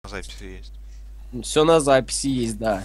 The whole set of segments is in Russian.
На записи есть. Все на записи есть, да.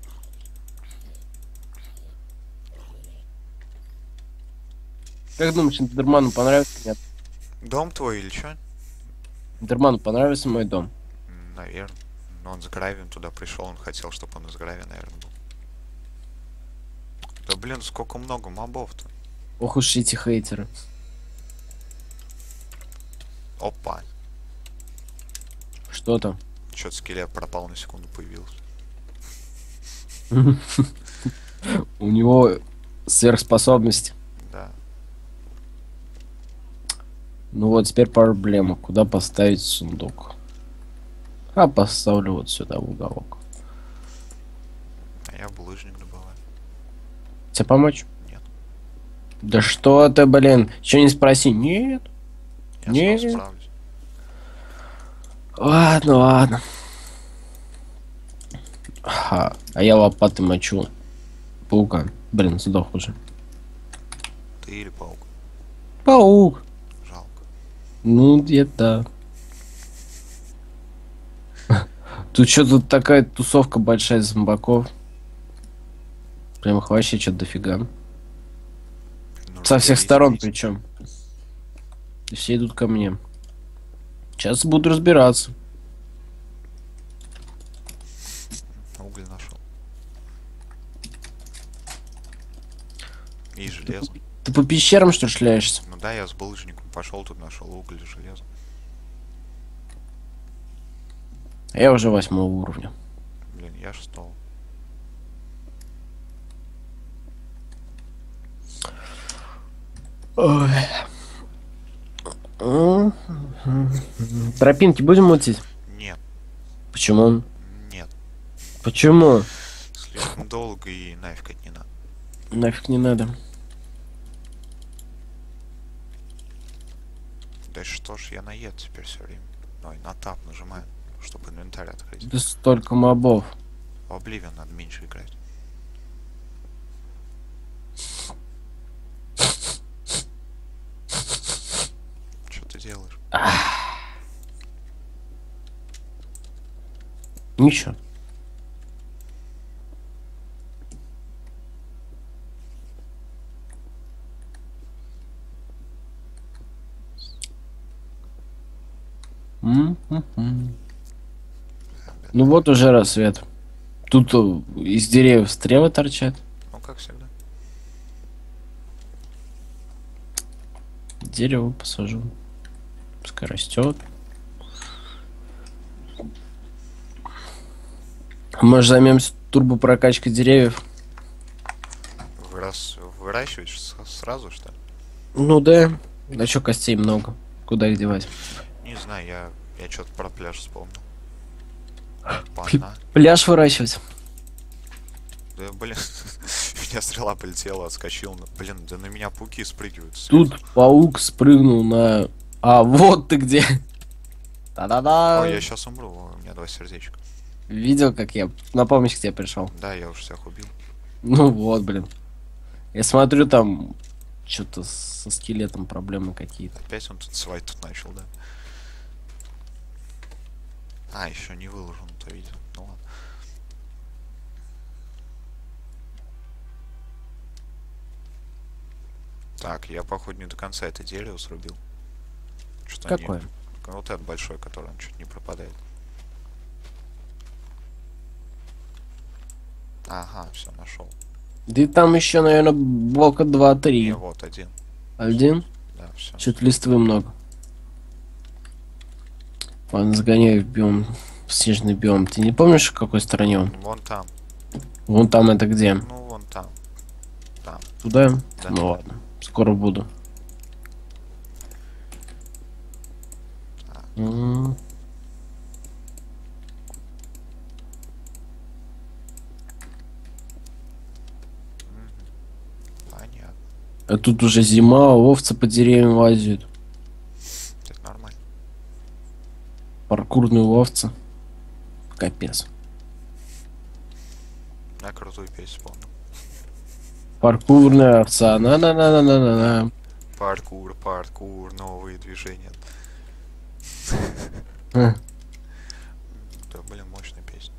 Как думаешь, Эндерману понравится? Нет. Дом твой или чё? Эндерману понравится мой дом? Наверное. Но он с Гравием туда пришел, он хотел, чтобы он из Гравия, наверное, был. Да блин, сколько много мобов-то. Ох уж эти хейтеры. Опа. Что там? Чё-то скелет пропал на секунду, появился. У него сверхспособность. Да. Ну вот теперь проблема. Куда поставить сундук? А поставлю вот сюда в уголок. А я булыжник добываю. Тебе помочь? Нет. Да что ты, блин, еще не спроси. Нет. Я сам Нет. справлюсь. Ладно, ладно. А я лопатой мочу паука. Блин, сдох уже. Ты или паук? Паук. Жалко. Ну, где-то. Тут что-то такая тусовка большая зомбаков. Прям их вообще что-то дофига. Ну, Со всех разберись, сторон бить. причем. И все идут ко мне. Сейчас буду разбираться. Уголь нашел. И железо. Ты по пещерам что ли шляешься? Ну да, я с булыжником пошел, тут нашел уголь и железо. А я уже 8 уровня. Блин, я шестого. Ой. Тропинки будем мутить? Нет, Почему? нет. Почему? Слишком долго и нафиг не надо. Нафиг не надо. Да что ж я наед теперь все время. Ой, на тап нажимаю, чтобы инвентарь открыть. Да столько мобов. В Обливион надо меньше играть. Что ты делаешь? Ничего. М. Ну вот уже рассвет. Тут из деревьев стрелы торчат. Ну, как всегда. Дерево посажу. Пускай растет. Может займемся турбопрокачкой деревьев? Выращивать сразу, что ли? Ну да. Да чё, костей много. Куда их девать? Не знаю, я что-то про пляж вспомнил. Опа-на. Пляж выращивать. Да, блин, у меня стрела полетела, отскочил. Блин, да на меня пауки спрыгивают сверху. Тут паук спрыгнул на... А, вот ты где. Ой, я Та-да-да. сейчас умру, у меня 2 сердечка. Видел, как я на помощь к тебе пришел? Да, я уже всех убил. Ну вот, блин. Я смотрю, там что-то со скелетом проблемы какие-то. Опять он тут свай тут начал, да? А, еще не выложен, то видел. Ну ладно. Так, я, походу, не до конца это дерево срубил. Что не... Какое? Вот этот большой, который он чуть не пропадает. Ага, все, нашел. Да и там еще, наверное, блока Не, 2-3. вот один. Один? Да, все. Что-то листвы много. Ладно, загоняю в биом. В снежный биом. Ты не помнишь, в какой стороне он? Вон там. Вон там это где? Ну, вон там. Там. Туда? Да. Ну ладно. Скоро буду. Так. М. Понятно. А тут уже зима, овцы по деревьям лазят. Это нормально. Паркурные овцы. Капец. Я крутую песню вспомнил. Паркурная овца. На-на-на-на-на-на. Паркур, паркур, новые движения. А, мощная песня.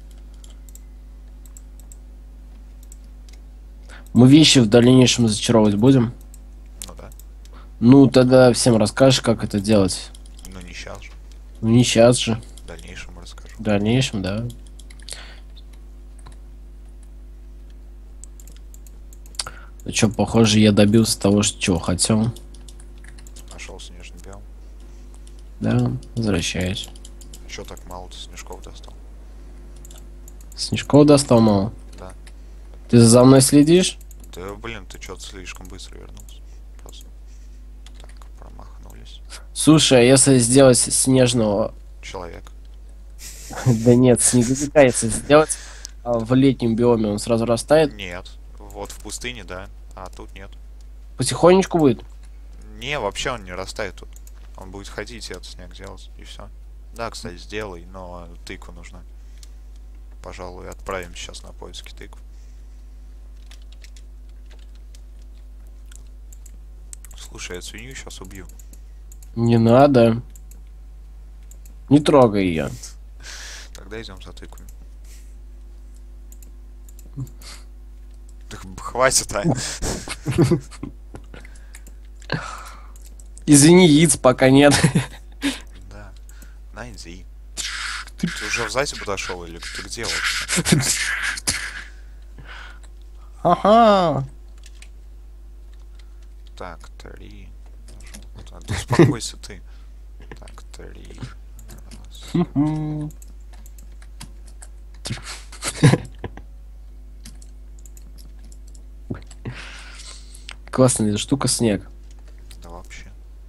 Мы вещи в дальнейшем зачаровывать будем? Ну да. Ну, тогда всем расскажешь, как это делать. Ну не сейчас же. Ну, не сейчас же. В дальнейшем расскажу. В дальнейшем, да. Ну что, похоже, я добился того, что чего хотел. Нашел снежный биом. Да, возвращаюсь. Чё так мало ты снежков достал? Снежков достал мало. Да. Ты за мной следишь? Да блин, ты чё-то слишком быстро вернулся. Просто. Так, промахнулись. Слушай, а если сделать снежного... Человек. Да нет, снеговика, если сделать в летнем биоме, он сразу растает? Нет. Вот в пустыне, да. А тут нет. Потихонечку будет? Не, вообще он не растает тут. Он будет ходить и этот снег делать, и все. Да, кстати, сделай, но тыква нужна. Пожалуй, отправим сейчас на поиски тыкв. Слушай, я свинью сейчас убью. Не надо. Не трогай ее. Тогда идем за тыквами. Так хватит, а. Извини, яиц пока нет. Да. Найди. Ты уже в зайце подошел или ты где вот? Ага. Так, 3. Так, да успокойся ты. Так, 3. Классная штука снег. Да вообще.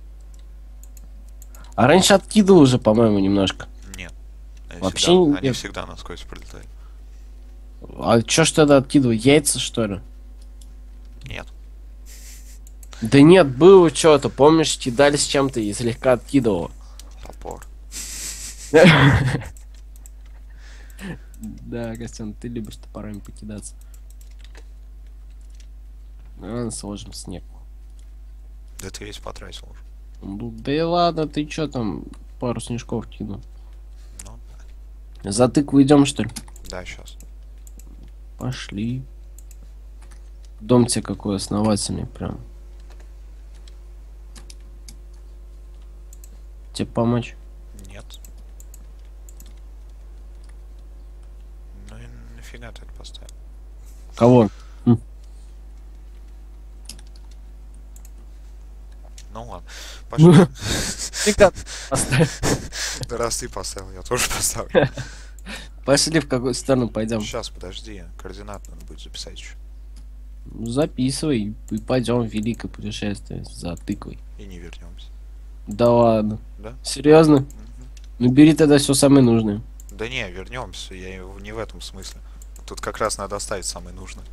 А раньше откидывал уже, по-моему, немножко. Нет. Вообще Они нет. всегда насквозь прилетают. А чё ж тогда откидывал? Яйца, что ли? Нет. Да нет, было что-то. Помнишь, кидали с чем-то и слегка откидывало. Топор. Да, Костян, ты любишь топорами покидаться. Ладно, сложим снег. Да ты весь потратил уже. Ну, да и ладно, ты чё там пару снежков кинул? Ну, За тыкву идем, что ли? да, сейчас. Пошли. Дом тебе какой основательный, прям. Тебе помочь? Нет. Ну и нафига ты это поставил? Кого? Ну ладно. Пошли. Ты как поставь. Да раз ты поставил, я тоже поставлю. Пошли, в какую сторону пойдем. Сейчас, подожди. Координаты надо будет записать еще. Записывай и пойдем в великое путешествие за тыквой. И не вернемся. Да ладно. Да? Серьезно? Мгм. Ну бери тогда все самое нужное. Да не, вернемся. Я не в этом смысле. Тут как раз надо оставить самое нужное.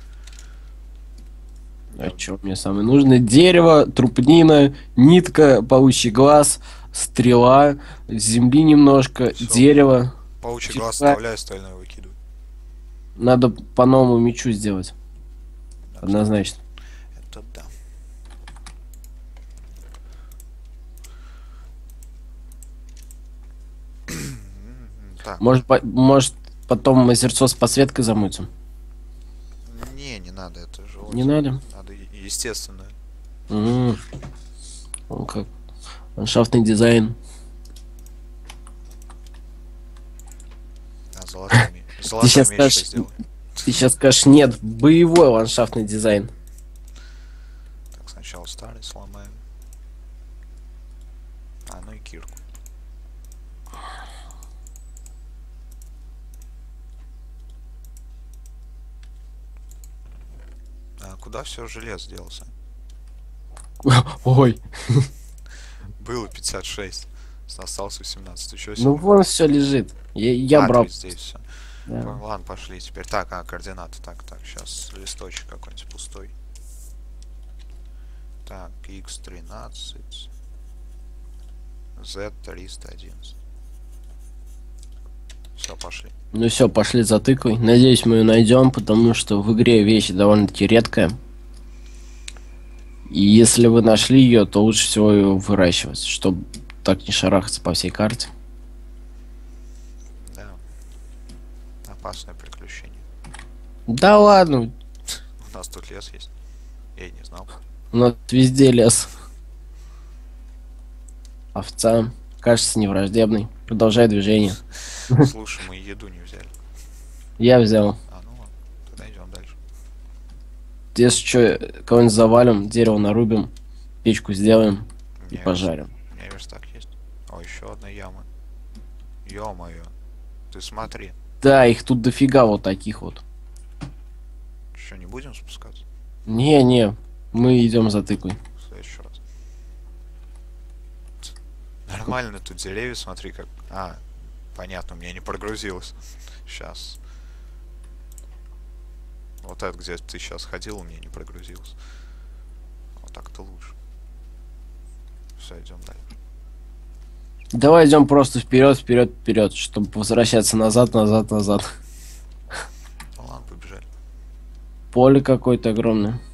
А что мне самое нужное? Дерево, трупнина, нитка, паучий глаз, стрела, земли немножко, Всё. дерево. Паучий Тихо. глаз вставляй, остальное выкидывай. Надо по новому мечу сделать. Да, Однозначно. это да. Так, Может потом озерцо с подсветкой замутим? не надо, это же Не озеро. надо? Надо естественно. Он как ландшафтный дизайн. А, золотой щас меч скажешь- сейчас сделай. Ты сейчас скажешь, нет, боевой ландшафтный дизайн. Так, сначала старый сломаем. А, ну и кирку. А куда все железо делся? Ой, Было 56. Остался 18. Еще ну вон все лежит. Я брал. здесь все. Да. Ладно, пошли теперь. Так, координаты. Так, сейчас листочек какой-нибудь пустой. Так, x13. z311. Все, пошли. Ну все, пошли за тыквой. Надеюсь, мы ее найдем, потому что в игре вещь довольно-таки редкая. И если вы нашли ее, то лучше всего ее выращивать, чтобы так не шарахаться по всей карте. Да. опасное приключение. Да ладно, У нас тут лес есть. Я и не знал. у нас везде лес. Овца, кажется, невраждебный. Продолжай движение. Слушай, мы еду не взяли. Я взял. А, ну ладно, тогда идем дальше. Если что, кого-нибудь завалим, дерево нарубим, печку сделаем У и меня пожарим. У меня верстак есть. О, еще одна яма. Ё-моё. Ты смотри. Да, их тут дофига вот таких вот. Что, не будем спускаться? Не, мы идем за тыквой. В следующий раз. Нормально тут деревья, смотри как. А, понятно, у меня не прогрузилось. Сейчас. Вот это, где ты сейчас ходил, у меня не прогрузилось. Вот так-то лучше. Все, идем дальше. Давай идем просто вперед, чтобы возвращаться назад. Ну ладно, побежали. Поле какое-то огромное.